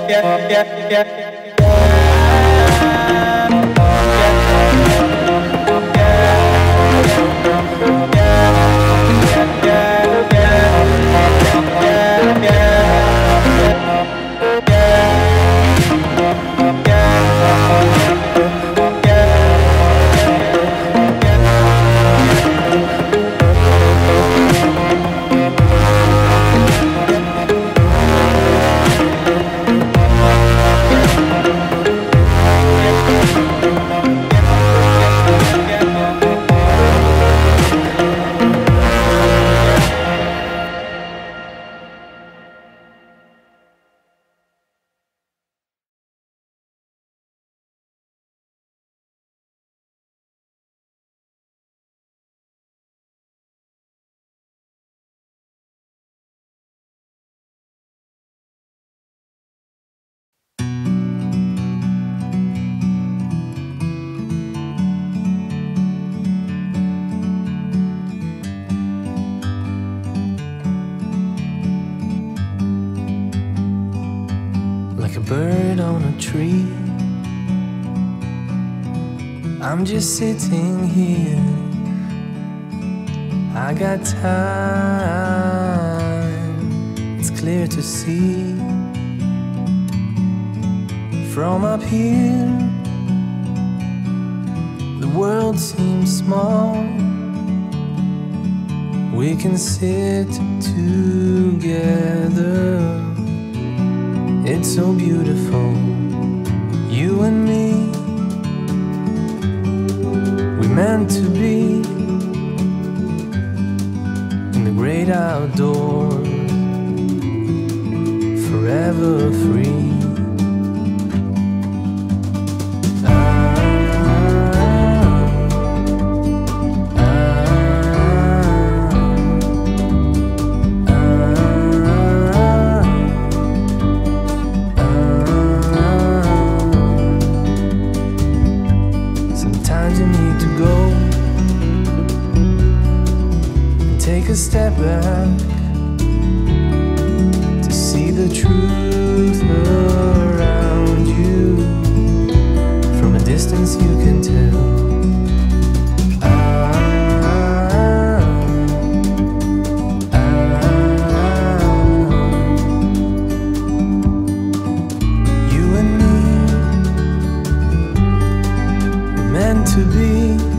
Like a bird on a tree, I'm just sitting here. I got time, it's clear to see. From up here, the world seems small. We can sit together. It's so beautiful, you and me. We're meant to be in the great outdoors, forever free. Sometimes you need to go and take a step back to see the truth around you. From a distance you can tell. You and me, we're meant to be